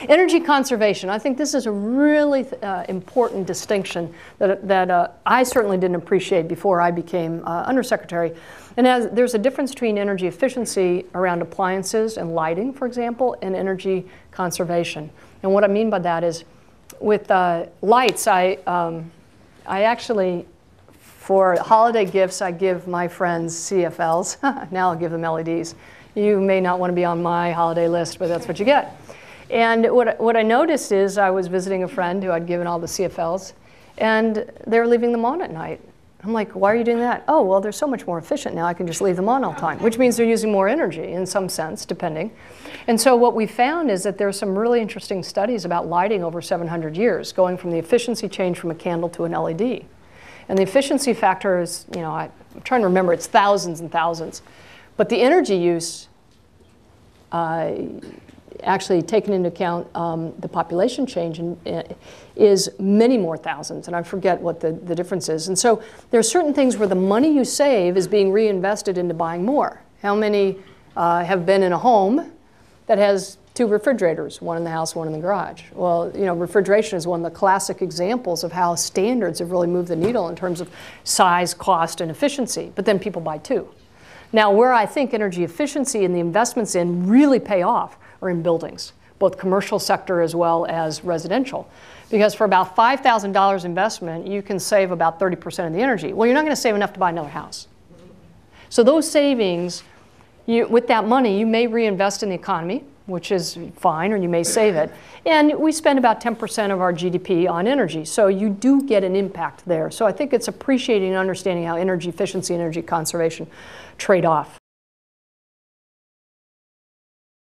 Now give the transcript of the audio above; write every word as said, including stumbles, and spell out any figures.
Energy conservation. I think this is a really uh, important distinction that, that uh, I certainly didn't appreciate before I became uh, Undersecretary. And as, there's a difference between energy efficiency around appliances and lighting, for example, and energy conservation. And what I mean by that is with uh, lights, I, um, I actually, for holiday gifts, I give my friends C F Ls. Now I'll give them L E Ds. You may not want to be on my holiday list, but that's what you get. And what, what I noticed is I was visiting a friend who I'd given all the C F Ls, and they were leaving them on at night. I'm like, why are you doing that? Oh, well, they're so much more efficient now. I can just leave them on all the time, which means they're using more energy in some sense, depending. And so what we found is that there are some really interesting studies about lighting over seven hundred years, going from the efficiency change from a candle to an L E D. And the efficiency factor is, you know, I, I'm trying to remember, it's thousands and thousands. But the energy use, uh, actually taken into account um, the population change in, uh, is many more thousands, and I forget what the, the difference is. And so there are certain things where the money you save is being reinvested into buying more. How many uh, have been in a home that has two refrigerators, one in the house, one in the garage? Well, you know, refrigeration is one of the classic examples of how standards have really moved the needle in terms of size, cost, and efficiency, but then people buy two. Now, where I think energy efficiency and the investments in really pay off are in buildings, both commercial sector as well as residential. Because for about five thousand dollars investment, you can save about thirty percent of the energy. Well, you're not going to save enough to buy another house. So those savings, you, with that money, you may reinvest in the economy, which is fine, or you may save it. And we spend about ten percent of our G D P on energy, so you do get an impact there. So I think it's appreciating and understanding how energy efficiency and energy conservation trade off.